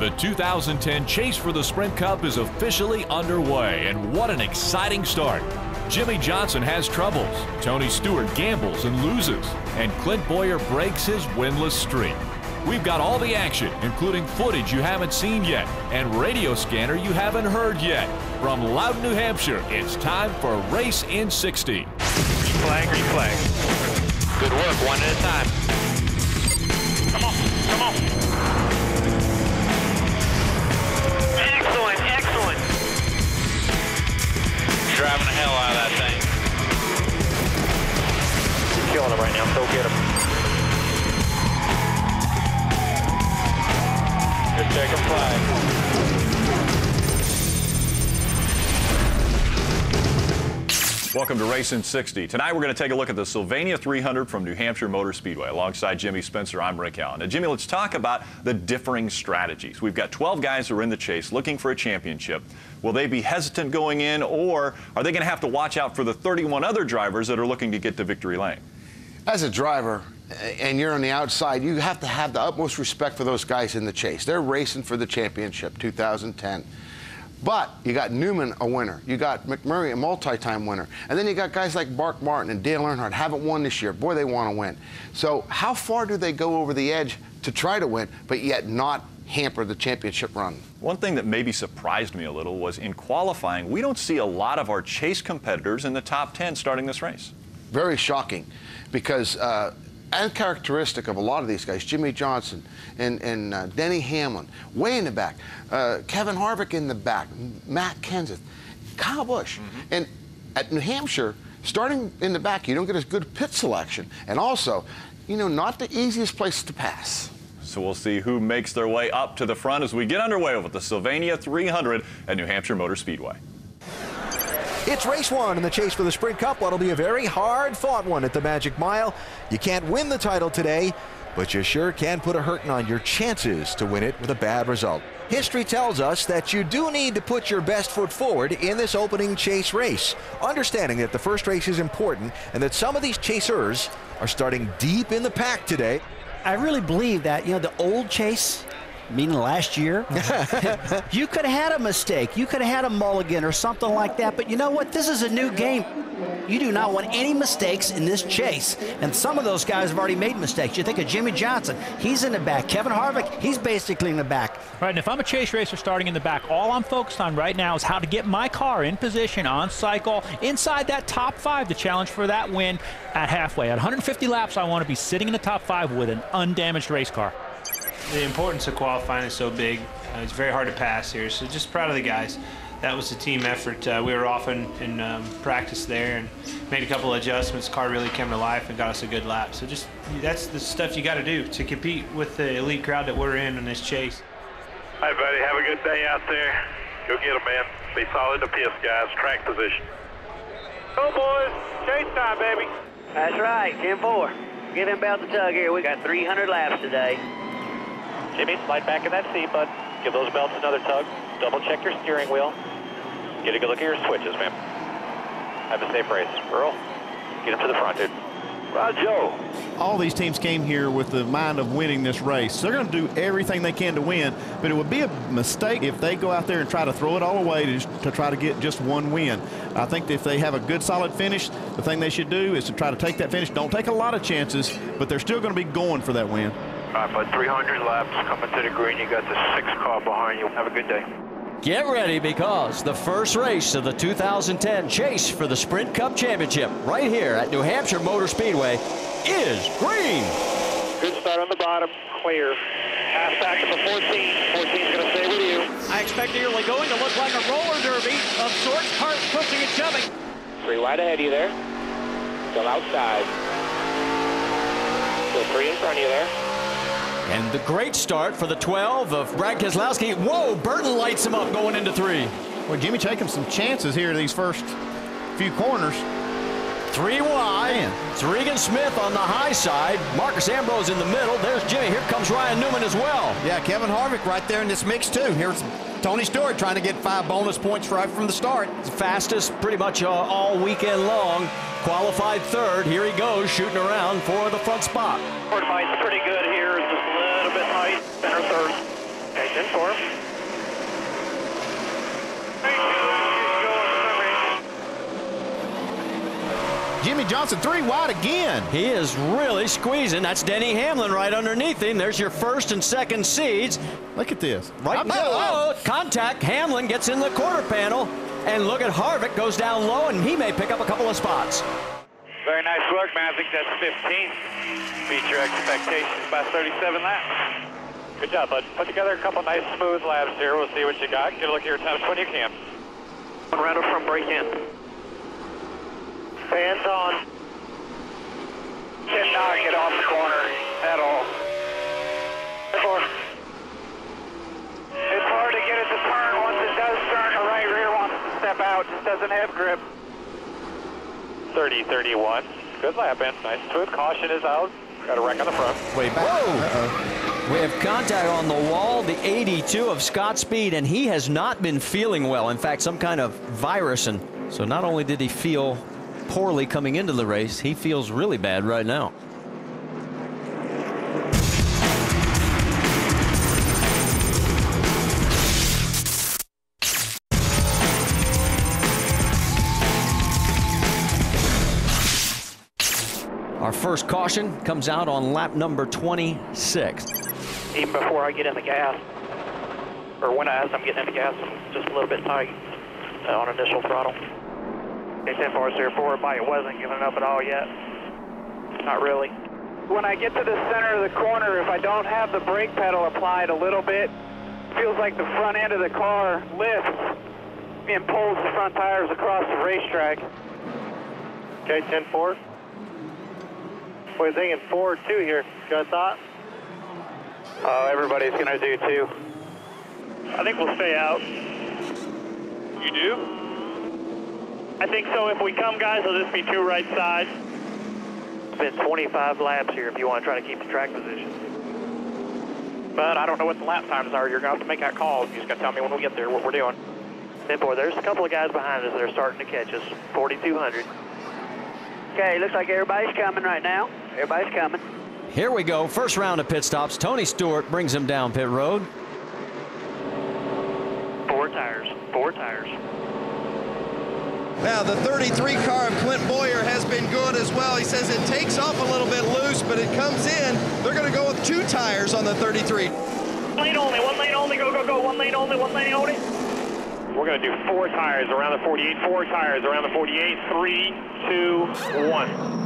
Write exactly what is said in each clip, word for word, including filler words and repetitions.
The two thousand ten Chase for the Sprint Cup is officially underway, and what an exciting start. Jimmie Johnson has troubles, Tony Stewart gambles and loses, and Clint Bowyer breaks his winless streak. We've got all the action, including footage you haven't seen yet and radio scanner you haven't heard yet. From Loudon, New Hampshire, it's time for Race in sixty. Flag, reflag. Good work, one at a time. Come on, come on. Excellent, excellent. Driving the hell out of that thing. You're killing him right now, so get him. Good checking flag. Welcome to Race in sixty. Tonight we're going to take a look at the Sylvania three hundred from New Hampshire Motor Speedway. Alongside Jimmy Spencer, I'm Rick Allen. Now, Jimmy, let's talk about the differing strategies. We've got twelve guys who are in the chase looking for a championship. Will they be hesitant going in, or are they going to have to watch out for the thirty-one other drivers that are looking to get to victory lane? As a driver, and you're on the outside, you have to have the utmost respect for those guys in the chase. They're racing for the championship, two thousand ten. But you got Newman, a winner. You got McMurray, a multi-time winner. And then you got guys like Mark Martin and Dale Earnhardt, haven't won this year. Boy, they want to win. So how far do they go over the edge to try to win, but yet not hamper the championship run? One thing that maybe surprised me a little was in qualifying, we don't see a lot of our chase competitors in the top ten starting this race. Very shocking, because uh, uncharacteristic of a lot of these guys, Jimmie Johnson and, and uh, Denny Hamlin, way in the back, uh, Kevin Harvick in the back, Matt Kenseth, Kyle Busch. Mm-hmm. And at New Hampshire, starting in the back, you don't get as good pit selection. And also, you know, not the easiest place to pass. So we'll see who makes their way up to the front as we get underway with the Sylvania three hundred at New Hampshire Motor Speedway. It's race one in the Chase for the Sprint Cup. What'll be a very hard-fought one at the Magic Mile. You can't win the title today, but you sure can put a hurting on your chances to win it with a bad result. History tells us that you do need to put your best foot forward in this opening chase race, understanding that the first race is important and that some of these chasers are starting deep in the pack today. I really believe that, you know, the old Chase, meaning last year, you could have had a mistake. You could have had a mulligan or something like that. But you know what? This is a new game. You do not want any mistakes in this chase. And some of those guys have already made mistakes. You think of Jimmie Johnson. He's in the back. Kevin Harvick, he's basically in the back. Right, and if I'm a chase racer starting in the back, all I'm focused on right now is how to get my car in position on cycle inside that top five to challenge for that win at halfway. At one hundred fifty laps, I want to be sitting in the top five with an undamaged race car. The importance of qualifying is so big. Uh, it's very hard to pass here, so just proud of the guys. That was a team effort. Uh, we were often in um, practice there and made a couple of adjustments. Car really came to life and got us a good lap. So just that's the stuff you got to do to compete with the elite crowd that we're in in this chase. Hey, buddy, have a good day out there. Go get them, man. Be solid to piss, guys. Track position. Go, boys. Chase time, baby. That's right, ten four. Give him about the tug here. We got three hundred laps today. Jimmy, slide back in that seat, bud. Give those belts another tug. Double check your steering wheel. Get a good look at your switches, man. Have a safe race. Earl, get up to the front, dude. Right, Joe. All these teams came here with the mind of winning this race. They're going to do everything they can to win, but it would be a mistake if they go out there and try to throw it all away to, to try to get just one win. I think that if they have a good, solid finish, the thing they should do is to try to take that finish. Don't take a lot of chances, but they're still going to be going for that win. All right, bud, three hundred laps coming to the green. You got the six car behind you. Have a good day. Get ready, because the first race of the two thousand ten Chase for the Sprint Cup Championship right here at New Hampshire Motor Speedway is green. Good start on the bottom, clear. Half second for fourteen. fourteen's going to stay with you. I expect the early going to look like a roller derby of sorts, cars pushing and shoving. Three wide ahead of you there. Still outside. Still three in front of you there. And the great start for the twelve of Brad Keselowski. Whoa, Burton lights him up going into three. Well, Jimmy taking some chances here these first few corners. Three wide. Man. It's Regan Smith on the high side. Marcus Ambrose in the middle. There's Jimmy. Here comes Ryan Newman as well. Yeah, Kevin Harvick right there in this mix too. Here's Tony Stewart trying to get five bonus points right from the start. Fastest pretty much uh, all weekend long. Qualified third. Here he goes, shooting around for the front spot. Ford Might's pretty good here. Just a little bit light. Center third. Okay, ten four. Jimmie Johnson three wide again. He is really squeezing. That's Denny Hamlin right underneath him. There's your first and second seeds. Look at this. Right now, oh, contact. Hamlin gets in the quarter panel. And look at Harvick goes down low, and he may pick up a couple of spots. Very nice work, man. I think that's fifteen. Beat your expectations by thirty-seven laps. Good job, bud. Put together a couple nice smooth laps here. We'll see what you got. Get a look at your times when you can. One round up from break in. Fans on. Cannot get off the corner at all. Four. It's hard to get it to turn. Once it does turn, the right rear wants to step out. Just doesn't have grip. thirty thirty-one. Good lap in. Nice smooth. Caution is out. Got a wreck on the front. Way back. Whoa! We have contact on the wall, the eighty-two of Scott Speed, and he has not been feeling well. In fact, some kind of virus. And so not only did he feel poorly coming into the race, he feels really bad right now. Our first caution comes out on lap number twenty-six. Even before I get in the gas, or when I, as I'm getting in the gas, I'm just a little bit tight uh, on initial throttle. It's ten four zero four, but it wasn't giving up at all yet. Not really. When I get to the center of the corner, if I don't have the brake pedal applied a little bit, it feels like the front end of the car lifts and pulls the front tires across the racetrack. Okay, ten four. We're thinking four or two here. Got a thought? Uh, everybody's going to do two. I think we'll stay out. You do? I think so. If we come, guys, it'll just be two right sides. It's been twenty-five laps here if you want to try to keep the track position. But I don't know what the lap times are. You're going to have to make that call. You just got to tell me when we get there what we're doing. ten four, there's a couple of guys behind us that are starting to catch us. forty-two hundred. Okay, looks like everybody's coming right now. Everybody's coming. Here we go. First round of pit stops. Tony Stewart brings him down pit road. Four tires. Four tires. Now, the thirty-three car of Clint Bowyer has been good as well. He says it takes off a little bit loose, but it comes in. They're going to go with two tires on the thirty-three. Lane only, one lane only, go, go, go, one lane only, one lane only. We're going to do four tires around the forty-eight, four tires around the forty-eight, three, two, one.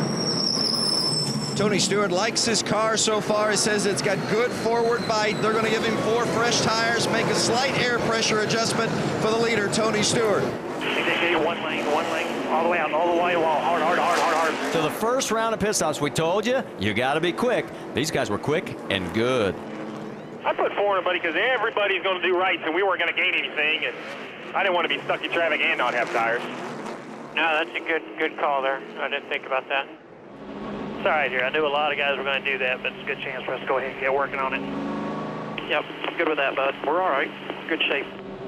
Tony Stewart likes his car so far. He says it's got good forward bite. They're going to give him four fresh tires, make a slight air pressure adjustment for the leader, Tony Stewart. One lane, one lane, all the way out, all the way wall, hard, hard, hard, hard, hard. To the first round of pit stops, we told you, you got to be quick. These guys were quick and good. I put four in, buddy, because everybody's going to do rights, and we weren't going to gain anything, and I didn't want to be stuck in traffic and not have tires. No, that's a good good call there. I didn't think about that. It's all right here. I knew a lot of guys were going to do that, but it's a good chance for us to go ahead and get working on it. Yep, I'm good with that, bud. We're all right. Good shape.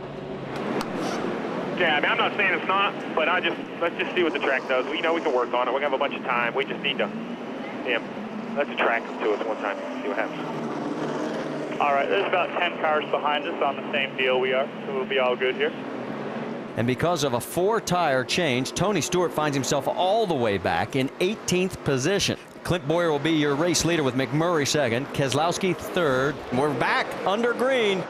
Yeah, I mean, I'm not saying it's not, but I just let's just see what the track does. We know we can work on it. We have a bunch of time. We just need to, yeah, let the track come to us one time. See what happens. All right, there's about ten cars behind us on the same deal we are, so we'll be all good here. And because of a four-tire change, Tony Stewart finds himself all the way back in eighteenth position. Clint Bowyer will be your race leader with McMurray second, Keselowski third. We're back under green.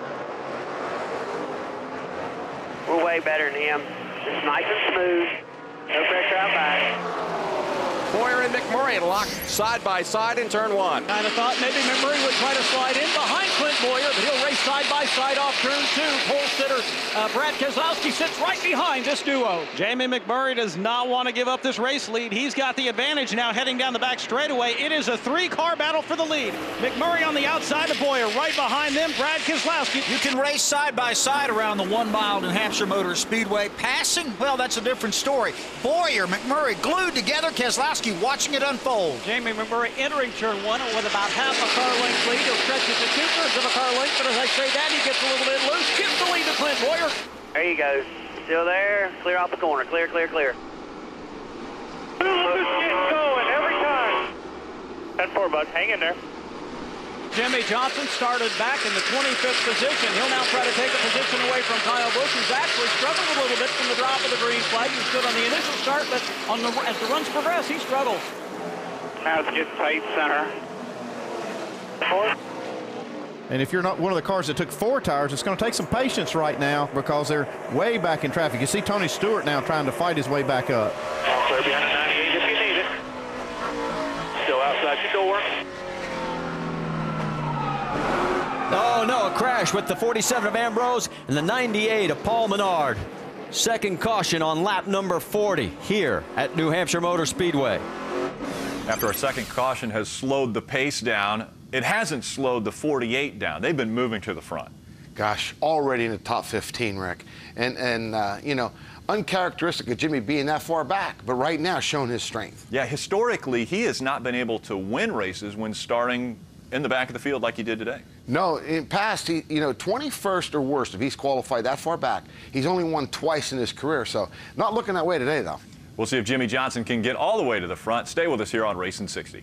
We're way better than him. It's nice and smooth. No pressure out back. Bowyer and McMurray locked side by side in turn one. Kind of thought maybe McMurray would try to slide in behind Clint Bowyer, but he'll race side by side off turn two. Pole sitter uh, Brad Keselowski sits right behind this duo. Jamie McMurray does not want to give up this race lead. He's got the advantage now heading down the back straightaway. It is a three-car battle for the lead. McMurray on the outside of Bowyer. Right behind them, Brad Keselowski. You can race side by side around the one mile New Hampshire Motor Speedway. Passing, well, that's a different story. Bowyer, McMurray glued together, Keselowski watching it unfold. Jamie McMurray entering turn one with about half a car length lead. He'll stretch it to two-thirds of a car length, but as I say that, he gets a little bit loose. Gives the lead to Clint Bowyer. There you go. Still there. Clear off the corner. Clear, clear, clear. Just get going every time. ten four, bud. Hang in there. Jimmy Johnson started back in the twenty-fifth position. He'll now try to take a position away from Kyle Busch, who's actually struggled a little bit from the drop of the green flag. He was good on the initial start, but on the, as the runs progress, he struggles. Now it's getting tight center. Four. And if you're not one of the cars that took four tires, it's going to take some patience right now because they're way back in traffic. You see Tony Stewart now trying to fight his way back up. All clear behind the ninety-eight if you need it. Still outside your door. Oh, no, a crash with the forty-seven of Ambrose and the ninety-eight of Paul Menard. Second caution on lap number forty here at New Hampshire Motor Speedway. After a second caution has slowed the pace down, it hasn't slowed the forty-eight down. They've been moving to the front. Gosh, already in the top fifteen, Rick. And, and uh, you know, uncharacteristic of Jimmy being that far back, but right now showing his strength. Yeah, historically, he has not been able to win races when starting in the back of the field like he did today. No, in past, he, you know, twenty-first or worse, if he's qualified that far back, he's only won twice in his career, so not looking that way today, though. We'll see if Jimmy Johnson can get all the way to the front. Stay with us here on Racing sixty.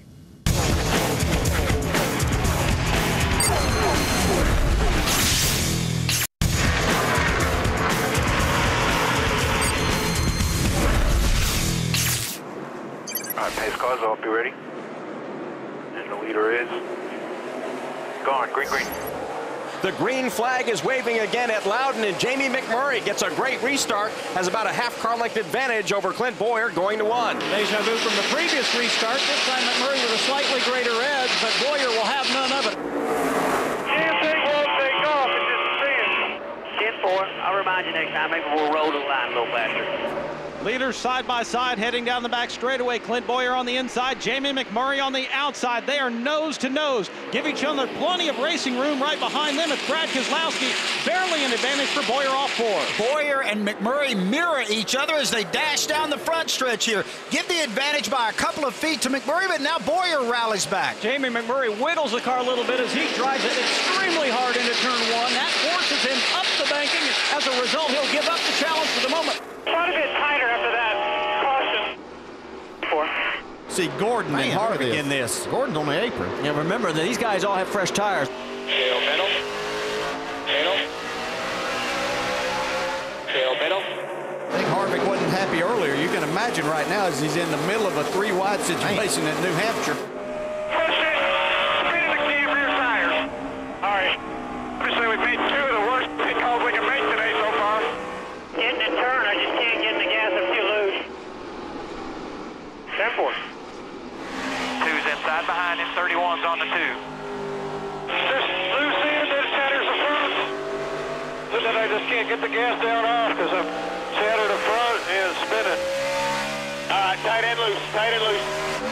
All right, pace cars off, be ready. And the leader is gone, green, green. The green flag is waving again at Loudon, and Jamie McMurray gets a great restart, has about a half car length advantage over Clint Boyer going to one. Deja vu from the previous restart. This time McMurray with a slightly greater edge, but Boyer will have none of it. Can't take one, take off. It's just a sin. ten four. I'll remind you next time. Maybe we'll roll the line a little faster. Leaders side by side heading down the back straightaway. Clint Boyer on the inside, Jamie McMurray on the outside. They are nose to nose. Give each other plenty of racing room right behind them. It's Brad Keselowski, barely an advantage for Boyer off four. Boyer and McMurray mirror each other as they dash down the front stretch here. Give the advantage by a couple of feet to McMurray, but now Boyer rallies back. Jamie McMurray wiggles the car a little bit as he drives it extremely hard into turn one. That forces him up the banking. As a result, he'll give up the challenge for the moment. Quite a bit tighter after that. Caution. Four. See Gordon Man, and Harvick look at in this. Gordon's on the apron. Yeah, remember that these guys all have fresh tires. Tail middle. Middle. Tail middle. I think Harvick wasn't happy earlier. You can imagine right now as he's in the middle of a three-wide situation at New Hampshire. Push it. Spin the key rear tires. All right. Obviously, we've made two of the worst pit calls we can make today so far. Getting in turn, I just can't get in the gas if you lose. ten four. Two's inside behind him, thirty-one's on the two. Just loose in, then shatters the front. So then I just can't get the gas down off because I'm shattered the front and spinning. All right, tight and loose, tight and loose.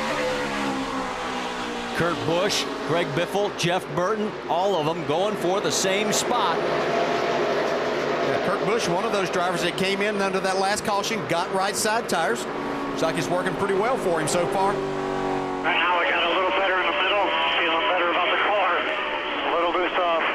Kurt Busch, Greg Biffle, Jeff Burton, all of them going for the same spot. Yeah, Kurt Busch, one of those drivers that came in under that last caution, got right side tires. Looks like it's working pretty well for him so far. Right now I got a little better in the middle, feeling better about the car. A little boost off.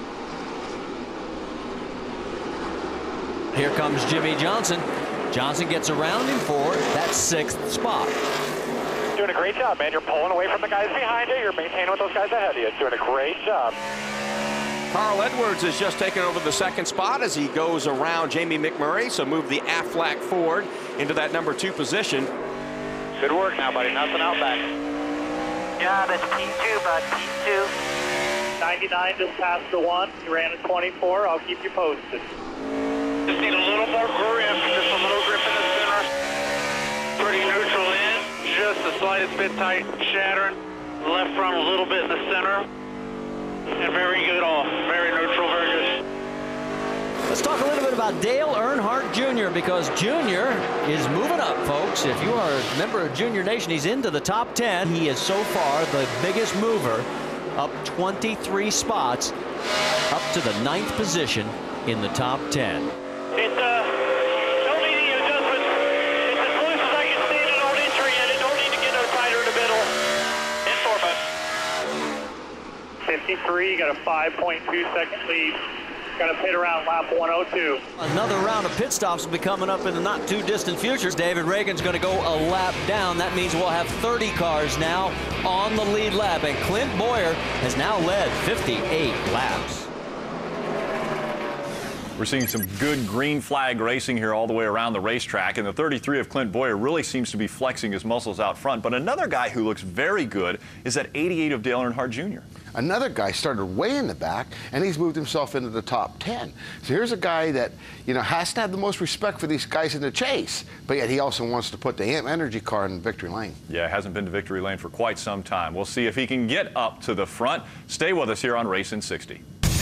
Here comes Jimmy Johnson. Johnson gets around him for that sixth spot. Doing a great job, man. You're pulling away from the guys behind you. You're maintaining with those guys ahead of you. Doing a great job. Carl Edwards has just taken over the second spot as he goes around Jamie McMurray, so move the Aflac Ford into that number two position. Good work now, buddy. Nothing out back. Yeah, that's P two, bud. P two. ninety-nine just passed the one. You ran a twenty-four. I'll keep you posted. Just need a little more grip. Just a little grip in the center. Pretty neutral in. Just the slightest bit tight, shattering. Left front a little bit in the center. And very good off. Very neutral, very good. Let's talk a little bit about Dale Earnhardt Junior because Junior is moving up, folks. If you are a member of Junior Nation, he's into the top ten. He is so far the biggest mover, up twenty-three spots, up to the ninth position in the top ten. It's, uh, don't need any adjustments. It's as loose as I can see it. It don't enter yet. It don't need to get no tighter in the middle. In four, bud. fifty-three, got a five point two second lead. Going to pit around lap one oh two. Another round of pit stops will be coming up in the not too distant future. David Reagan's going to go a lap down. That means we'll have thirty cars now on the lead lap. And Clint Bowyer has now led fifty-eight laps. We're seeing some good green flag racing here all the way around the racetrack, and the thirty-three of Clint Bowyer really seems to be flexing his muscles out front. But another guy who looks very good is that eighty-eight of Dale Earnhardt Junior Another guy started way in the back, and he's moved himself into the top ten. So here's a guy that, you know, has to have the most respect for these guys in the chase, but yet he also wants to put the energy car in victory lane. Yeah, hasn't been to victory lane for quite some time. We'll see if he can get up to the front. Stay with us here on Racing sixty.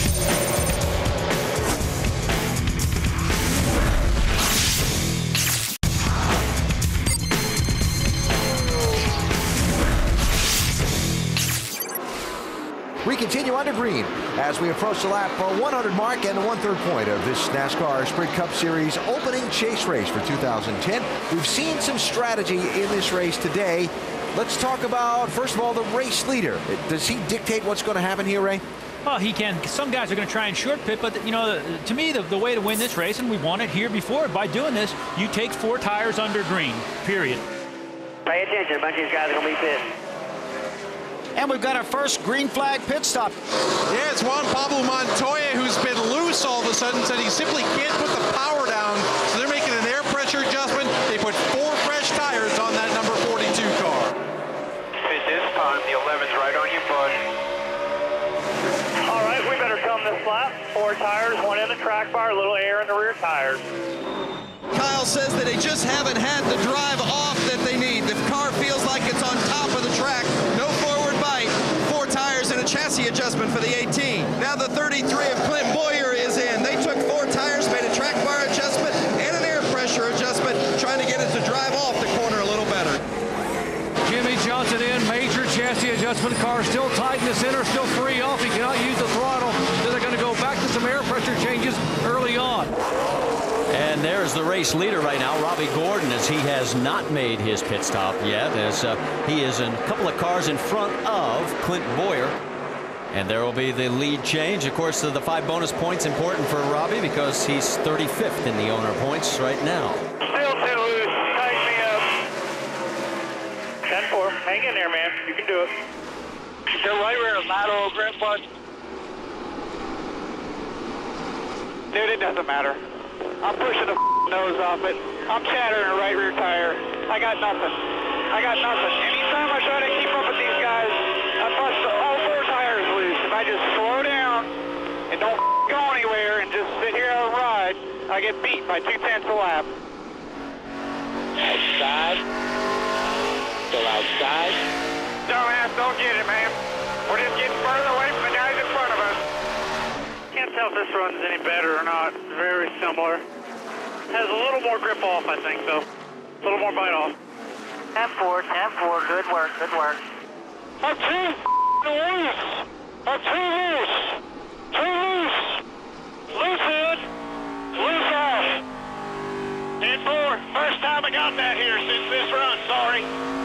We continue under green as we approach the lap one hundred mark and the one-third point of this NASCAR Sprint Cup Series opening chase race for two thousand ten. We've seen some strategy in this race today. Let's talk about, first of all, the race leader. Does he dictate what's going to happen here, Ray? Well, he can. Some guys are going to try and short pit, but, you know, to me, the, the way to win this race, and we won it here before, by doing this, you take four tires under green, period. Pay attention. A bunch of these guys are going to be pitting. And we've got our first green flag pit stop. Yeah, it's Juan Pablo Montoya, who's been loose all of a sudden, said he simply can't put the power down, so they're making an air pressure adjustment. They put four fresh tires on that number forty-two car. At this time, the eleven's right on you, bud. All right, we better come this lap. Four tires, one in the track bar, a little air in the rear tires. Kyle says that they just haven't had the drive off that they need. The car feels like it's on top of the track. No forward bite. Four tires and a chassis adjustment for the eighteen. Now the thirty-three of Clint Bowyer is in. They took four tires, made a track bar adjustment and an air pressure adjustment, trying to get it to drive off the corner a little better. Jimmie Johnson in, major chassis adjustment. Car still tight in the center, still free off. He cannot use the throttle. So they're going to go back to some air pressure changes early on. And there's the race leader right now, Robbie Gordon, as he has not made his pit stop yet, as uh, he is a couple of cars in front of Clint Bowyer. And there will be the lead change. Of course, the five bonus points important for Robbie because he's thirty-fifth in the owner points right now. Still too loose. Tighten me up. ten four. Hang in there, man. You can do it. You're right rear lateral grip, bud. Dude, it doesn't matter. I'm pushing the nose off it. I'm shattering a right rear tire. I got nothing. I got nothing. Anytime I try to keep up with these guys, I bust all four tires loose. If I just slow down and don't go anywhere and just sit here and ride, I get beat by two tenths a lap. Outside. Still outside. Dumbass, don't get it, man. We're just getting further away from the guys in front of us. Can't tell if this run's any better or not. Very similar. Has a little more grip off, I think, though. A little more bite off. ten four, ten four. Good work, good work. I'm too loose. I'm too loose. Too loose. Loose in. Loose off. ten four. First time I got that here since this run. Sorry.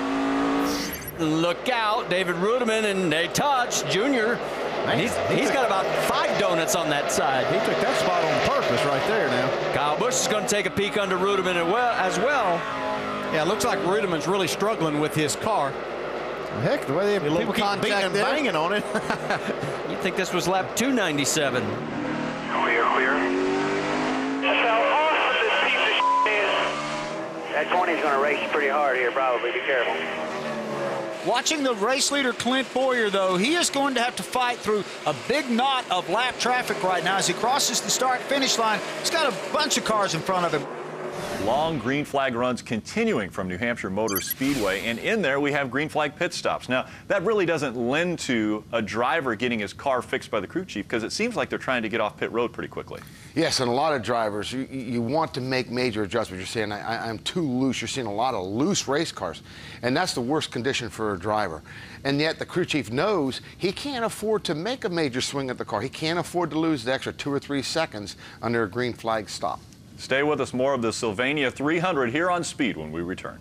Look out, David Rudiman, and they touch Junior. He's, he's got about five donuts on that side. He took that spot on purpose right there now. Kyle Busch is going to take a peek under Rudiman as well. Yeah, it looks like Rudiman's really struggling with his car. Heck, the way they have people keep beating and banging on it. You'd think this was lap two ninety-seven. Clear, clear. That's how awesome this piece of shit is. That twenty's going to race pretty hard here, probably. Be careful. Watching the race leader Clint Bowyer, though, he is going to have to fight through a big knot of lap traffic right now as he crosses the start-finish line. He's got a bunch of cars in front of him. Long green flag runs continuing from New Hampshire Motor Speedway, and in there we have green flag pit stops. Now, that really doesn't lend to a driver getting his car fixed by the crew chief because it seems like they're trying to get off pit road pretty quickly. Yes, and a lot of drivers, you, you want to make major adjustments. You're saying, I, I'm too loose. You're seeing a lot of loose race cars, and that's the worst condition for a driver. And yet the crew chief knows he can't afford to make a major swing at the car. He can't afford to lose the extra two or three seconds under a green flag stop. Stay with us. More of the Sylvania three hundred here on Speed when we return.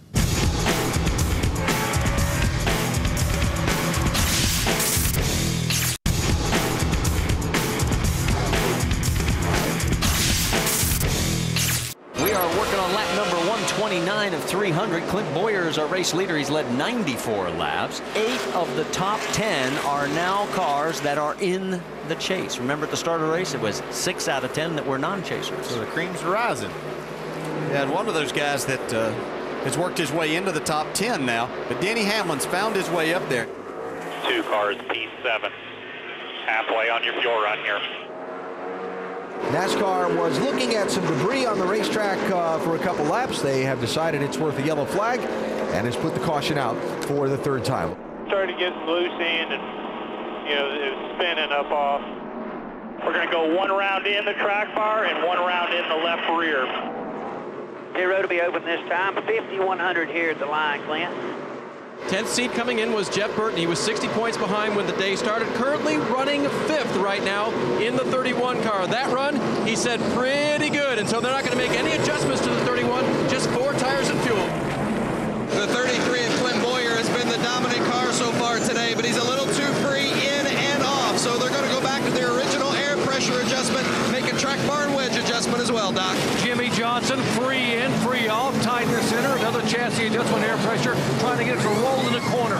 twenty-nine of three hundred. Clint Bowyer is our race leader. He's led ninety-four laps. Eight of the top ten are now cars that are in the chase. Remember at the start of the race, it was six out of ten that were non-chasers. So the cream's rising. Yeah, and one of those guys that uh, has worked his way into the top ten now, but Denny Hamlin's found his way up there. Two cars, P seven. Halfway on your fuel run here. NASCAR was looking at some debris on the racetrack uh, for a couple laps. They have decided it's worth a yellow flag and has put the caution out for the third time. Started to get some loose end and, you know, it was spinning up off. We're going to go one round in the track bar and one round in the left rear. Pit road will be open this time. fifty-one hundred here at the line, Clint. tenth seed coming in was Jeff Burton. He was sixty points behind when the day started. Currently running fifth right now in the thirty-one car. That run, he said, pretty good. And so they're not going to make any adjustments to the thirty-one, just four tires and fuel. The thirty-three of Clint Bowyer has been the dominant car so far today, but he's a little too free in and off. So they're going to go back to their original air pressure adjustment, make a track bar and wedge adjustment as well, Doc. Jimmy Johnson, free in, free off, tight in the center. Another chassis adjustment, air pressure, trying to get it to roll in the corner.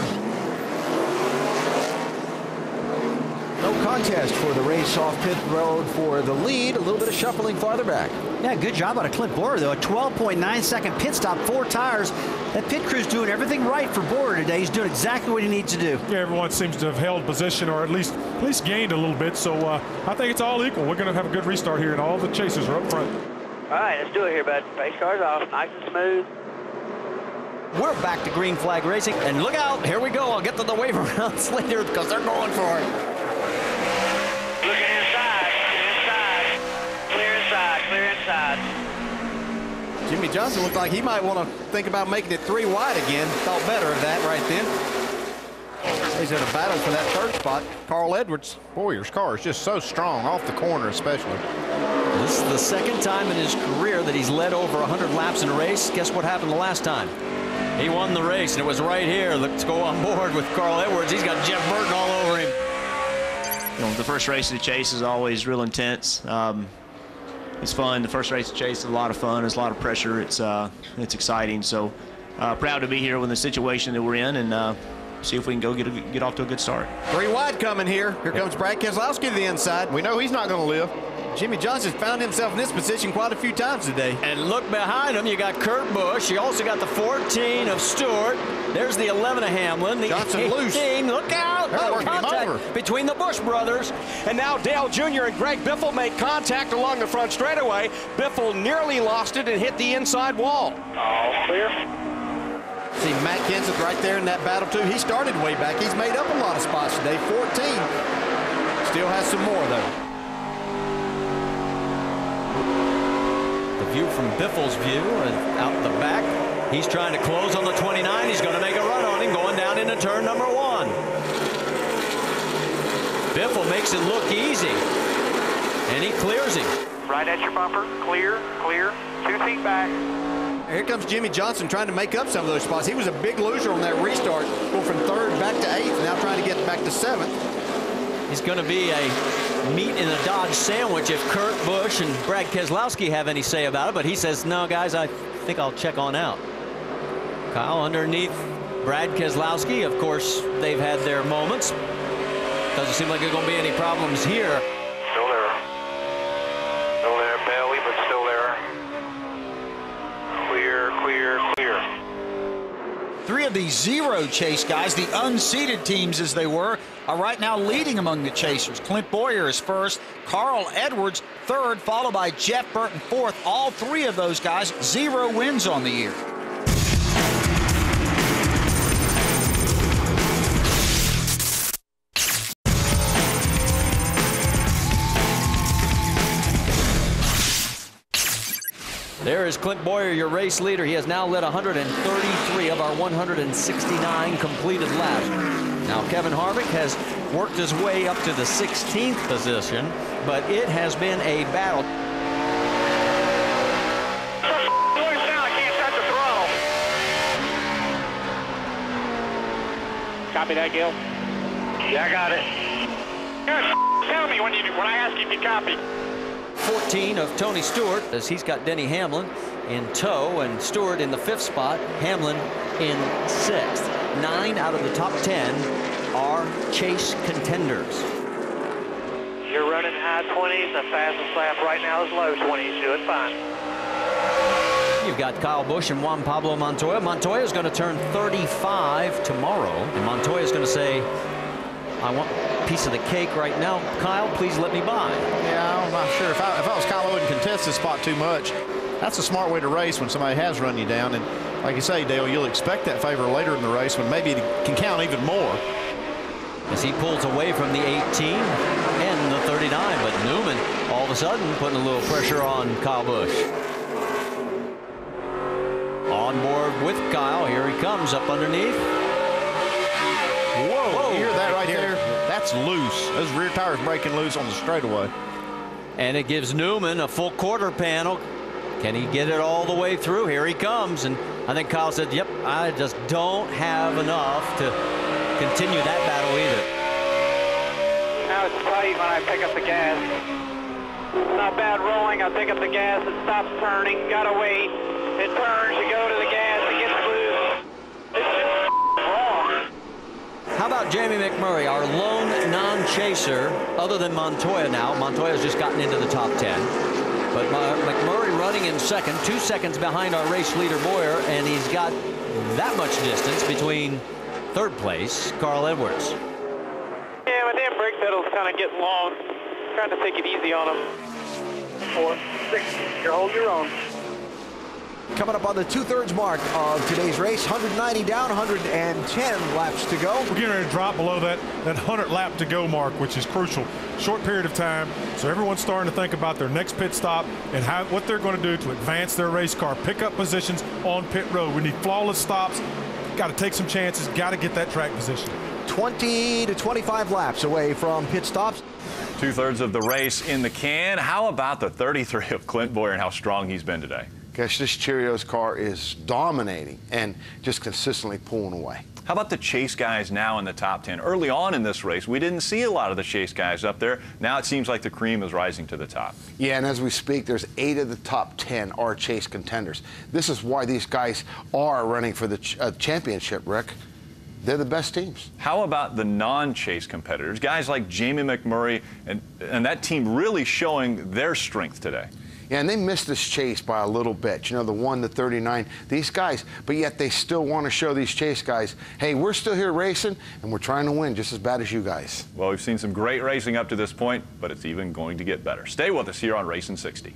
No contest for the race off pit road for the lead. A little bit of shuffling farther back. Yeah, good job out of Clint Bowyer, though. A twelve point nine second pit stop, four tires. That pit crew's doing everything right for Bowyer today. He's doing exactly what he needs to do. Yeah, everyone seems to have held position or at least at least gained a little bit. So uh, I think it's all equal. We're going to have a good restart here, and all the chasers are up front. All right, let's do it here, bud. Race car's off, nice and smooth. We're back to green flag racing, and look out, here we go. I'll get to the wave rounds later because they're going for it. Looking inside, inside, clear inside, clear inside. Jimmy Johnson looked like he might want to think about making it three wide again. Thought better of that right then. He's in a battle for that third spot. Carl Edwards, Bowyer's car is just so strong off the corner especially. This is the second time in his career that he's led over one hundred laps in a race. Guess what happened the last time? He won the race, and it was right here. Let's go on board with Carl Edwards. He's got Jeff Burton all over him. You know, the first race of the chase is always real intense. Um, it's fun. The first race of the chase is a lot of fun. There's a lot of pressure. It's uh, it's exciting. So uh, proud to be here with the situation that we're in, and uh, see if we can go get a, get off to a good start. Three wide coming here. Here comes Brad Keselowski to the inside. We know he's not going to live. Jimmy Johnson found himself in this position quite a few times today. And look behind him, you got Kurt Busch. You also got the fourteen of Stewart. There's the eleven of Hamlin. The Johnson loose. Look out! They're Oh, working him contact over. between the Busch brothers. And now Dale Junior and Greg Biffle make contact along the front straightaway. Biffle nearly lost it and hit the inside wall. All clear. See Matt Kenseth right there in that battle too. He started way back. He's made up a lot of spots today. fourteen. Still has some more though. The view from Biffle's view and out the back. He's trying to close on the twenty-nine. He's going to make a run on him going down into turn number one. Biffle makes it look easy. And he clears him. Right at your bumper. Clear, clear. Two feet back. Here comes Jimmy Johnson trying to make up some of those spots. He was a big loser on that restart, going from third back to eighth, now trying to get back to seventh. He's going to be a meat in a Dodge sandwich if Kurt Busch and Brad Keselowski have any say about it, but he says, no, guys, I think I'll check on out. Kyle underneath Brad Keselowski. Of course, they've had their moments. Doesn't seem like there's going to be any problems here. Still there. Still there, barely, but still there. Clear, clear, clear. Three of these zero chase guys, the unseeded teams as they were, are right now leading among the chasers. Clint Bowyer is first, Carl Edwards third, followed by Jeff Burton fourth. All three of those guys, zero wins on the year. There is Clint Bowyer, your race leader. He has now led one hundred thirty-three of our one hundred sixty-nine completed laps. Now Kevin Harvick has worked his way up to the sixteenth position, but it has been a battle. Copy that, Gil? Yeah, I got it. Tell me when you when I ask you if you copy. thirteen of Tony Stewart, as he's got Denny Hamlin in tow, and Stewart in the fifth spot, Hamlin in sixth. Nine out of the top ten are chase contenders. You're running high twenties. The fastest lap right now is low twenties. Doing fine. You've got Kyle Busch and Juan Pablo Montoya. Montoya is going to turn thirty-five tomorrow, and Montoya is going to say, I want a piece of the cake right now. Kyle, please let me by. Yeah, I'm not sure. If I, if I was Kyle, I wouldn't contest this spot too much. That's a smart way to race when somebody has run you down. And like you say, Dale, you'll expect that favor later in the race when maybe it can count even more. As he pulls away from the eighteen and the thirty-nine, but Newman all of a sudden putting a little pressure on Kyle Busch. On board with Kyle. Here he comes up underneath. Whoa, Whoa. You hear that right there? That's loose. Those rear tires breaking loose on the straightaway. And it gives Newman a full quarter panel. Can he get it all the way through? Here he comes. And I think Kyle said, yep, I just don't have enough to continue that battle either. Now it's tight when I pick up the gas. Not bad rolling. I pick up the gas. It stops turning. Gotta wait. It turns. You go to the gas. It gets loose. It's just wrong. How about Jamie McMurray, our lone non-chaser, other than Montoya now? Montoya's just gotten into the top ten. But McMurray running in second, two seconds behind our race leader Bowyer, and he's got that much distance between third place, Carl Edwards. Yeah, my damn brake pedal's kind of getting long. Trying to take it easy on him. Four, six, you're holding your own. Coming up on the two-thirds mark of today's race, one hundred ninety down, one hundred ten laps to go. We're getting ready to drop below that, that one hundred lap to go mark, which is crucial. Short period of time, so everyone's starting to think about their next pit stop and how what they're going to do to advance their race car, pick up positions on pit road. We need flawless stops. Got to take some chances. Got to get that track position. twenty to twenty-five laps away from pit stops. Two-thirds of the race in the can. How about the thirty-three of Clint Bowyer and how strong he's been today? Gosh, this Cheerios car is dominating and just consistently pulling away. How about the chase guys now in the top ten? Early on in this race, we didn't see a lot of the chase guys up there. Now it seems like the cream is rising to the top. Yeah, and as we speak, there's eight of the top ten are chase contenders. This is why these guys are running for the ch uh, championship, Rick. They're the best teams. How about the non-chase competitors? Guys like Jamie McMurray and, and that team really showing their strength today. Yeah, and they missed this chase by a little bit. You know, the one, the thirty-nine, these guys, but yet they still want to show these chase guys, hey, we're still here racing, and we're trying to win just as bad as you guys. Well, we've seen some great racing up to this point, but it's even going to get better. Stay with us here on Racing sixty.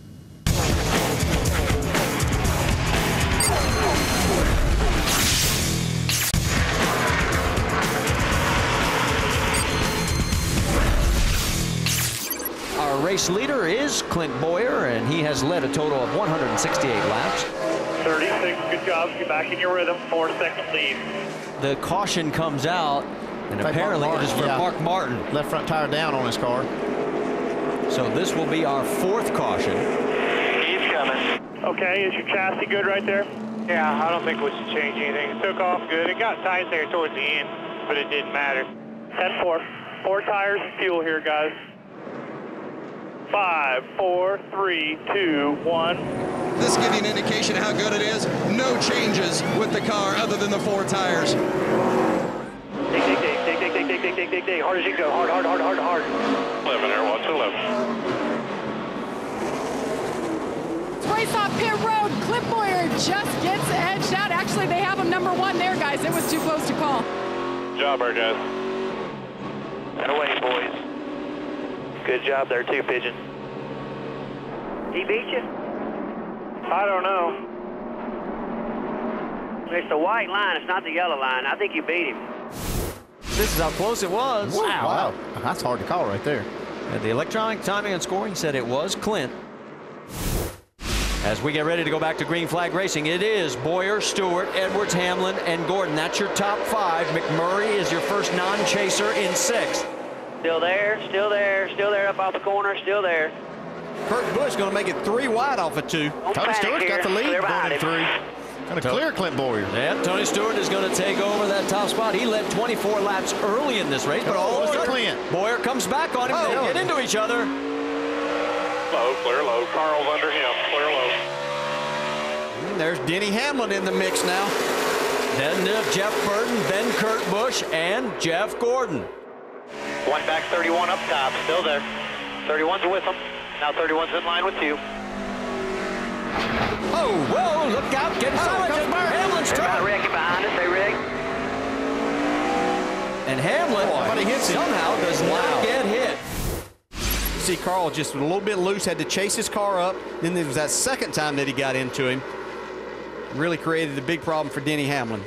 Our race leader is Clint Bowyer, and he has led a total of one hundred sixty-eight laps. thirty-six, good job. Get back in your rhythm. Four second lead. The caution comes out, and Like apparently Mark it is for Martin, yeah. Mark Martin. Left front tire down on his car. So this will be our fourth caution. He's coming. Okay, is your chassis good right there? Yeah, I don't think we should change anything. It took off good. It got tight there towards the end, but it didn't matter. ten four. Four tires and fuel here, guys. Five, four, three, two, one. This gives you an indication of how good it is. No changes with the car other than the four tires. Dig, dig, dig, dig, dig, dig, dig, dig, dig, dig, dig. Hard as you go. Hard, hard, hard, hard, hard. eleven there, watch eleven. Race off pit road. Clint Bowyer just gets edged out. Actually, they have him number one there, guys. It was too close to call. Good job, our guys. And away, boys. Good job there, too, Pigeon. He beat you? I don't know. It's the white line. It's not the yellow line. I think you beat him. This is how close it was. Wow. Wow. That's hard to call right there. And the electronic timing and scoring said it was Clint. As we get ready to go back to green flag racing, it is Bowyer, Stewart, Edwards, Hamlin, and Gordon. That's your top five. McMurray is your first non-chaser in sixth. Still there, still there, still there up off the corner, still there. Kurt Busch going to make it three wide off of two. Don't Tony panic Stewart's here. got the lead Clear going behind in him. three. Going to clear Clint Bowyer. Yeah, Tony Stewart is going to take over that top spot. He led twenty-four laps early in this race, but all of a sudden, Clint. Bowyer comes back on him. Oh, they no. get into each other. low, clear low. Carl's under him, clear low. And there's Denny Hamlin in the mix now. Then uh, Jeff Burton, then Kurt Busch, and Jeff Gordon. One back, thirty-one up top, still there. thirty-one's with him. Now thirty-one's in line with you. Oh, whoa, look out, getting Oh, oh, Hamlin's They're turn. about Ricky behind us, they rig. And Hamlin Somebody hits him. somehow does Wow. not get hit. See Carl just a little bit loose, had to chase his car up. Then there was that second time that he got into him. Really created a big problem for Denny Hamlin.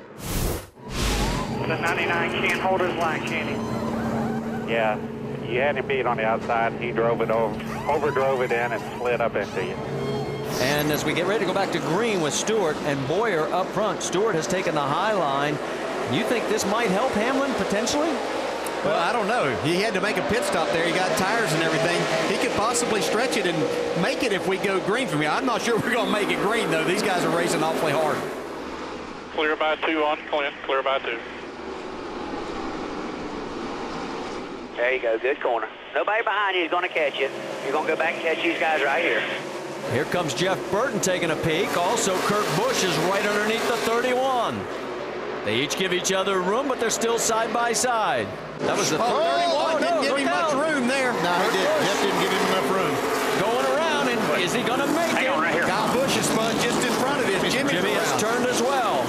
The ninety-nine can't hold his line, can he? Yeah, you had him beat on the outside. He drove it over, overdrove it in and slid up into you. And as we get ready to go back to green with Stewart and Boyer up front, Stewart has taken the high line. You think this might help Hamlin potentially? Well, I don't know. He had to make a pit stop there. He got tires and everything. He could possibly stretch it and make it if we go green from here. I'm not sure we're going to make it green, though. These guys are racing awfully hard. Clear by two on Clint, clear by two. There you go, good corner. Nobody behind you is going to catch you. You're going to go back and catch these guys right here. Here comes Jeff Burton taking a peek. Also, Kurt Busch is right underneath the thirty-one. They each give each other room, but they're still side by side. That was the Oh, thirty-one. oh, didn't no, give look him out. much room there. No, he didn't. Jeff didn't give him enough room. Going around, and is he going to make Hang it? on right here. Kyle Busch is spun just in front of him. Jimmy, Jimmy has turned as well.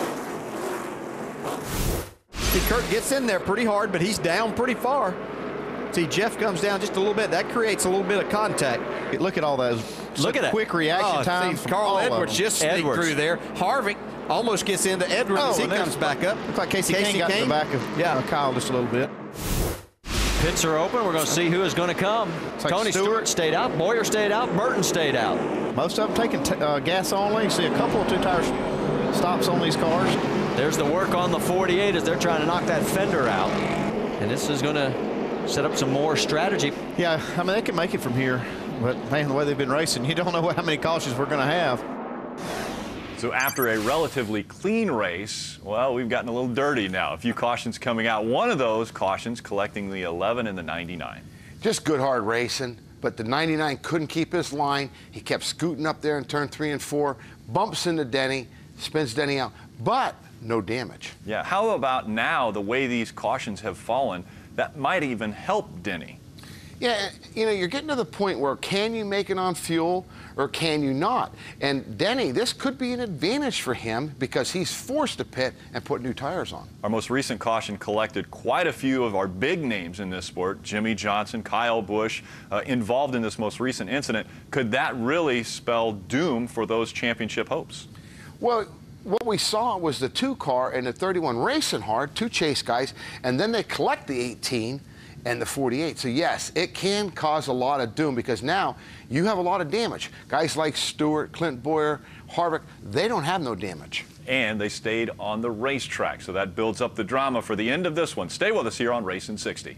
See, Kurt gets in there pretty hard, but he's down pretty far. See, Jeff comes down just a little bit. That creates a little bit of contact. Look at all those Look at it. quick reaction oh, times. See, Carl Edwards just sneaked Edwards. through there. Harvick almost gets into Edwards Oh, as he and comes there's- back up. Looks like Casey, Casey Kane got in Kane. the back of Yeah. uh, Kyle just a little bit. Pits are open. We're going to see who is going to come. like Tony Stewart. Stewart stayed out. Boyer stayed out. Burton stayed out. Most of them taking t uh, gas only. You see a couple of two-tire stops on these cars. There's the work on the forty-eight as they're trying to knock that fender out. And this is going to set up some more strategy. Yeah, I mean, they can make it from here. But, man, the way they've been racing, you don't know how many cautions we're going to have. So after a relatively clean race, well, we've gotten a little dirty now. A few cautions coming out. One of those cautions collecting the eleven and the ninety-nine. Just good hard racing, but the ninety-nine couldn't keep his line. He kept scooting up there in turn three and four, bumps into Denny, spins Denny out, but no damage. Yeah, how about now the way these cautions have fallen? That might even help Denny. Yeah, you know, you're getting to the point where can you make it on fuel or can you not? And Denny, this could be an advantage for him because he's forced to pit and put new tires on. Our most recent caution collected quite a few of our big names in this sport. Jimmy Johnson, Kyle Busch, uh, involved in this most recent incident. Could that really spell doom for those championship hopes? Well, what we saw was the two car and the thirty-one racing hard, two chase guys, and then they collect the eighteen and the forty-eight. So yes, it can cause a lot of doom because now you have a lot of damage. Guys like Stewart, Clint Boyer, Harvick, they don't have no damage. And they stayed on the racetrack, so that builds up the drama for the end of this one. Stay with us here on Racing sixty.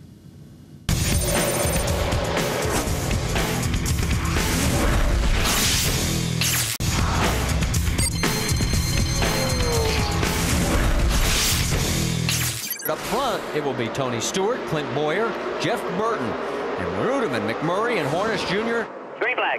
Up front, it will be Tony Stewart, Clint Boyer, Jeff Burton, and Rudeman, McMurray, and Hornish Junior Green flag.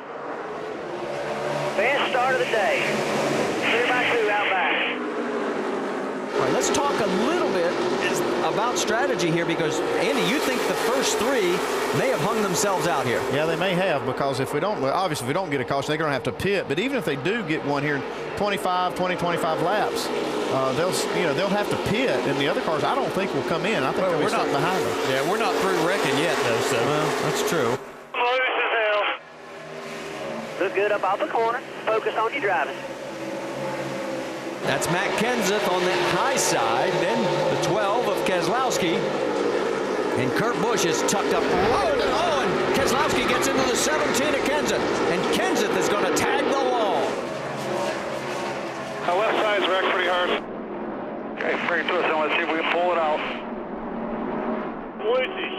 Best start of the day. Three by two out back. All right, let's talk a little bit about strategy here because, Andy, you think the first three may have hung themselves out here. Yeah, they may have because if we don't, well, obviously if we don't get a caution, they're going to have to pit. But even if they do get one here, twenty-five, twenty, twenty-five laps, uh, they'll, you know, they'll have to pit. And the other cars, I don't think will come in. I think Well, they'll be we're stuck not- behind them. Yeah, we're not through wrecking yet, though. So Well, that's true. Loose as hell. Look good up off the corner. Focus on your driving. That's Matt Kenseth on that high side. Then the twelve of Keselowski. And Kurt Busch is tucked up. Oh, and, oh, and Keselowski gets into the seventeen of Kenseth. And Kenseth is going to tag the wall. Our left side's wrecked pretty hard. Okay, bring it to us and let's see if we can pull it out. Lucy.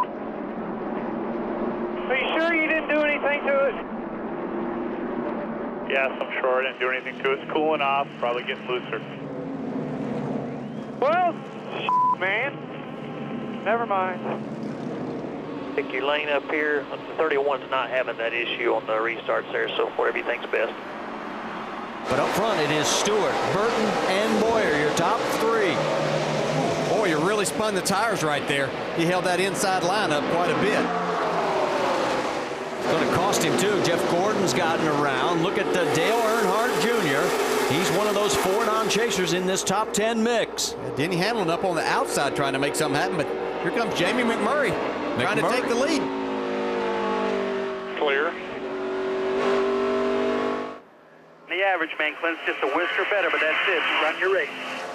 Are you sure you didn't do anything to it? Yes, I'm sure I didn't do anything to it. It's cooling off, probably getting looser. Well, man. Never mind. Pick your lane up here. The thirty-one's not having that issue on the restarts there, so whatever you think's best. But up front, it is Stewart, Burton, and Boyer, your top three. Boy, you really spun the tires right there. He held that inside line up quite a bit. It's going to cost him, too. Jeff Gordon's gotten around. Look at the Dale Earnhardt Junior He's one of those four non-chasers in this top ten mix. Yeah, Denny Hamlin up on the outside trying to make something happen, but here comes Jamie McMurray, McMurray. trying to take the lead. Clear. The average man, Clint's just a whisker better, but that's it. You run your race.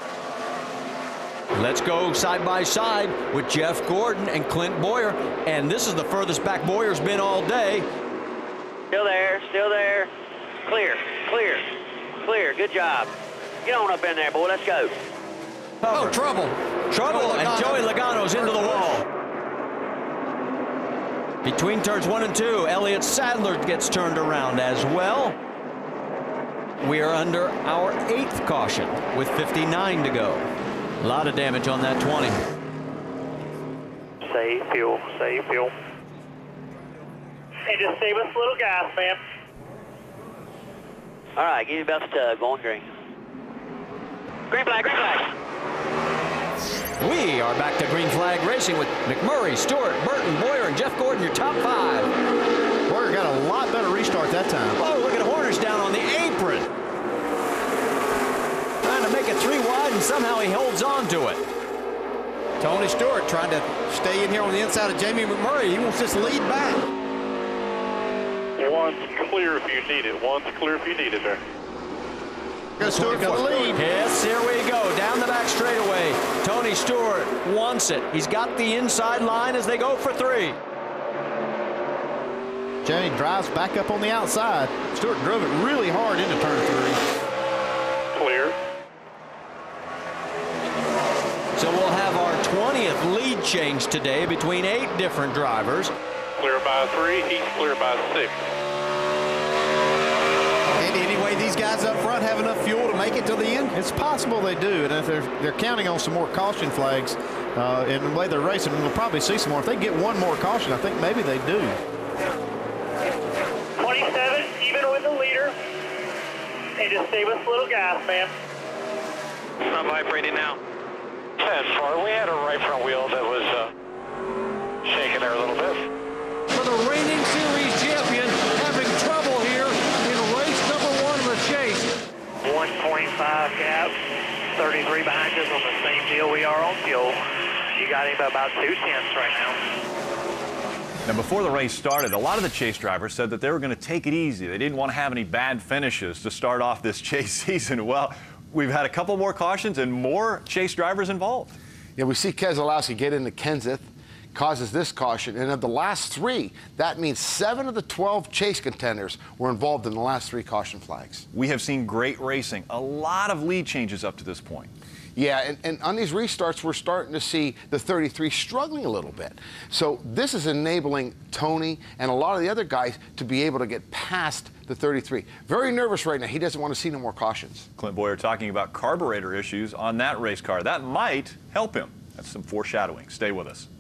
Let's go side by side with Jeff Gordon and Clint Boyer. And this is the furthest back Boyer's been all day. Still there, still there. Clear, clear, clear. Good job. Get on up in there, boy. Let's go. Oh, trouble. Trouble, and Joey Logano's into the wall. Between turns one and two, Elliott Sadler gets turned around as well. We are under our eighth caution with fifty-nine to go. A lot of damage on that twenty. Save fuel, save fuel. Hey, just save us a little gas, man. All right, give me best uh, going green. Green flag, green flag. We are back to green flag racing with McMurray, Stewart, Burton, Boyer, and Jeff Gordon, your top five. Boyer got a lot better restart that time. Oh, look at Horner's down on the apron. Trying to make it three wide, and somehow he holds on to it. Tony Stewart trying to stay in here on the inside of Jamie McMurray. He wants this lead back. One's clear if you need it. One's clear if you need it there. Good Stewart for the lead. Yes, here we go. Down the back straightaway. Tony Stewart wants it. He's got the inside line as they go for three. Jamie drives back up on the outside. Stewart drove it really hard into turn three. Clear. So we'll have our twentieth lead change today between eight different drivers. Clear by three. He's clear by six. And anyway, these guys up front have enough fuel to make it to the end? It's possible they do, and if they're, they're counting on some more caution flags uh, in the way they're racing, we'll probably see some more. If they get one more caution, I think maybe they do. twenty-seven, even with the leader. Hey, just save us a little gas, man. It's not vibrating now. That's far. We had a right front wheel that was uh, shaking there a little bit. For the reigning series champion, having trouble here in race number one of the chase. one point five gap, thirty-three behind us on the same deal we are on fuel. You got him about two tenths right now. Now, before the race started, a lot of the chase drivers said that they were going to take it easy. They didn't want to have any bad finishes to start off this chase season. Well, we've had a couple more cautions and more chase drivers involved. Yeah, we see Keselowski get into Kenseth, causes this caution, and of the last three, that means seven of the twelve chase contenders were involved in the last three caution flags. We have seen great racing, a lot of lead changes up to this point. Yeah, and, and on these restarts, we're starting to see the thirty-three struggling a little bit. So this is enabling Tony and a lot of the other guys to be able to get past the thirty-three. Very nervous right now. He doesn't want to see no more cautions. Clint Boyer talking about carburetor issues on that race car. That might help him. That's some foreshadowing. Stay with us.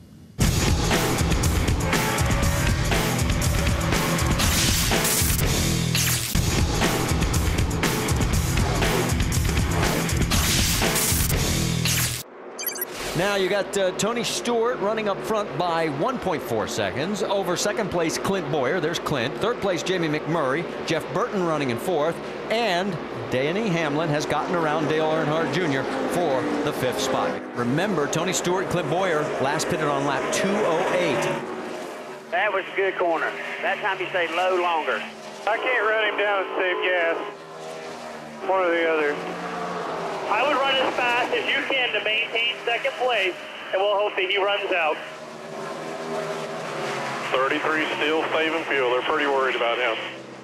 Now you got uh, Tony Stewart running up front by one point four seconds. Over second place, Clint Boyer. There's Clint. Third place, Jamie McMurray. Jeff Burton running in fourth. And Denny Hamlin has gotten around Dale Earnhardt Junior for the fifth spot. Remember, Tony Stewart, Clint Boyer last pitted on lap two oh eight. That was a good corner. That time he stayed low longer. I can't run him down and save gas. One or the other. I would run as fast as you can to maintain second place, and we'll hope that he runs out. thirty-three still saving fuel. They're pretty worried about him.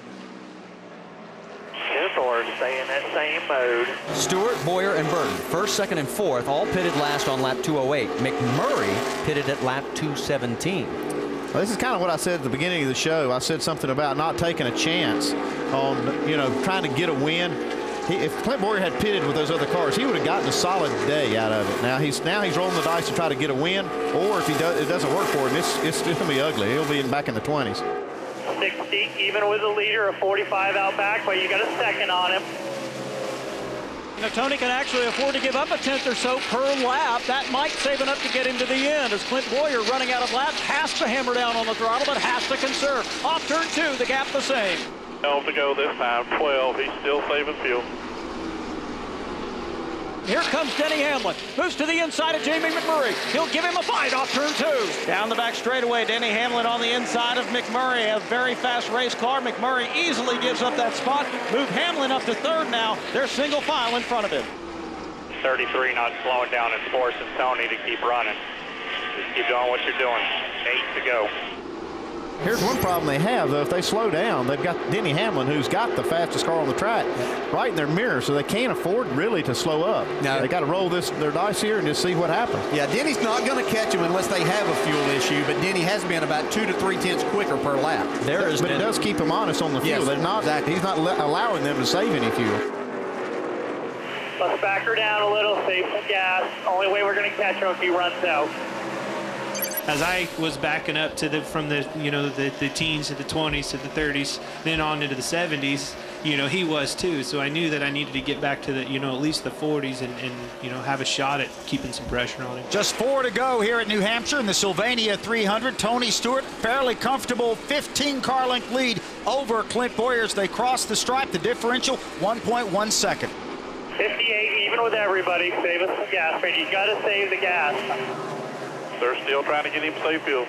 Or stay in that same mode. Stewart, Boyer, and Burton, first, second, and fourth, all pitted last on lap two oh eight. McMurray pitted at lap two seventeen. Well, this is kind of what I said at the beginning of the show. I said something about not taking a chance on, you know, trying to get a win. he, if Clint Bowyer had pitted with those other cars, he would have gotten a solid day out of it. Now he's now he's rolling the dice to try to get a win, or if he does, it doesn't work for him, it's it's going to be ugly. He'll be in, back in the twenties. sixty, even with a leader, a forty-five out back, but you got a second on him. You know, Tony can actually afford to give up a tenth or so per lap. That might save enough to get him to the end, as Clint Bowyer, running out of laps, has to hammer down on the throttle, but has to conserve. Off turn two, the gap the same. twelve to go this time, twelve. He's still saving fuel. Here comes Denny Hamlin. Moves to the inside of Jamie McMurray. He'll give him a fight off turn two. Down the back straightaway, Denny Hamlin on the inside of McMurray. A very fast race car. McMurray easily gives up that spot. Move Hamlin up to third now. They're single file in front of him. thirty-three not slowing down and forcing Tony to keep running. Just keep doing what you're doing. Eight to go. Here's one problem they have, though. If they slow down, they've got Denny Hamlin, who's got the fastest car on the track, right in their mirror, so they can't afford really to slow up. No. They got to roll this their dice here and just see what happens. Yeah, Denny's not going to catch him unless they have a fuel issue, but Denny has been about two to three tenths quicker per lap. There is, but it does keep him honest on the fuel. Yes, They're not, exactly. He's not allowing them to save any fuel. Let's back her down a little, save some gas. Only way we're going to catch him if he runs out. As I was backing up to the from the you know the, the teens to the twenties to the thirties, then on into the seventies, you know he was too. So I knew that I needed to get back to the you know at least the forties and, and you know have a shot at keeping some pressure on him. Just four to go here at New Hampshire in the Sylvania three hundred. Tony Stewart, fairly comfortable fifteen car length lead over Clint Bowyer as they cross the stripe. The differential one point one second. fifty-eight, even with everybody, save us some gas, man. You got to save the gas. They're still trying to get him safe fuel.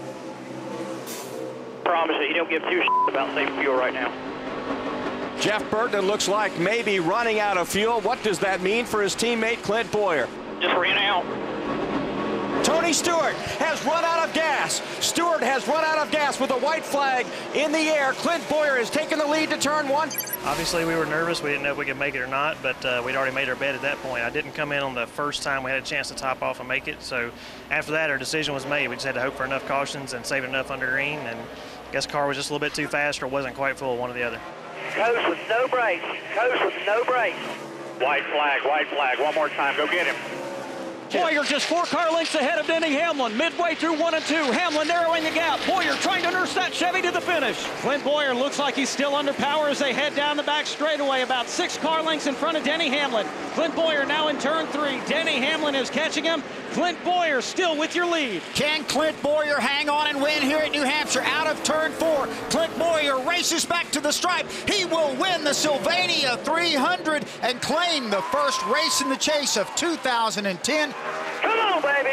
Promise you, you don't give two shits about safe fuel right now. Jeff Burton, it looks like maybe running out of fuel. What does that mean for his teammate Clint Bowyer? Just ran out. Tony Stewart has run out of gas. Stewart has run out of gas with a white flag in the air. Clint Bowyer has taken the lead to turn one. Obviously, we were nervous. We didn't know if we could make it or not, but uh, we'd already made our bet at that point. I didn't come in on the first time we had a chance to top off and make it. So after that, our decision was made. We just had to hope for enough cautions and save enough under green. And I guess the car was just a little bit too fast or wasn't quite full, one or the other. Coast with no brakes. Coast with no brakes. White flag, white flag. One more time. Go get him. Bowyer just four car lengths ahead of Denny Hamlin. Midway through one and two. Hamlin narrowing the gap. Bowyer trying to nurse that Chevy to the finish. Clint Bowyer looks like he's still under power as they head down the back straightaway. About six car lengths in front of Denny Hamlin. Clint Bowyer now in turn three. Denny Hamlin is catching him. Clint Bowyer still with your lead. Can Clint Bowyer hang on and win here at New Hampshire out of turn four? Clint Bowyer races back to the stripe. He will win the Sylvania three hundred and claim the first race in the chase of two thousand ten. Come on, baby.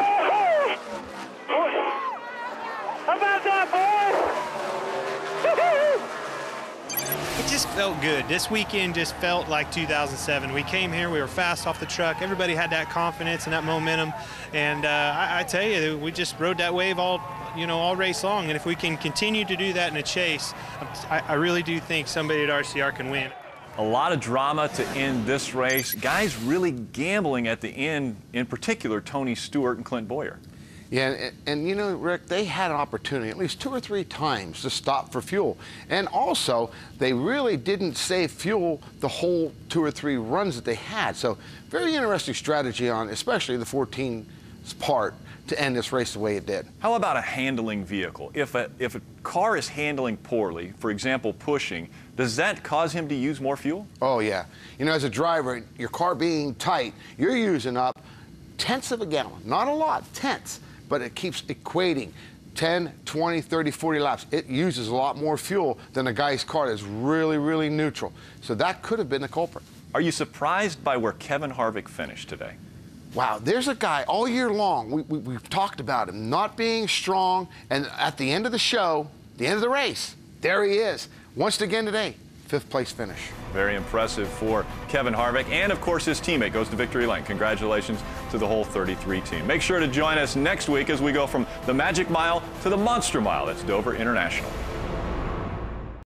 How about that, boys? It just felt good. This weekend just felt like two thousand seven. We came here, we were fast off the truck. Everybody had that confidence and that momentum. And uh, I, I tell you, we just rode that wave all, you know, all race long. And if we can continue to do that in a chase, I, I really do think somebody at R C R can win. A lot of drama to end this race. Guys really gambling at the end, in particular, Tony Stewart and Clint Bowyer. Yeah, and, and you know, Rick, they had an opportunity at least two or three times to stop for fuel. And also, they really didn't save fuel the whole two or three runs that they had. So very interesting strategy on especially the fourteen's part to end this race the way it did. How about a handling vehicle? If a, if a car is handling poorly, for example, pushing, does that cause him to use more fuel? Oh, yeah. You know, as a driver, your car being tight, you're using up tenths of a gallon. Not a lot, tenths, but it keeps equating. ten, twenty, thirty, forty laps. It uses a lot more fuel than a guy's car that's really, really neutral. So that could have been the culprit. Are you surprised by where Kevin Harvick finished today? Wow, there's a guy all year long, we, we, we've talked about him not being strong, and at the end of the show, the end of the race, there he is. Once again today, fifth place finish. Very impressive for Kevin Harvick, and of course his teammate goes to victory lane. Congratulations to the whole thirty-three team. Make sure to join us next week as we go from the Magic Mile to the Monster Mile. That's Dover International.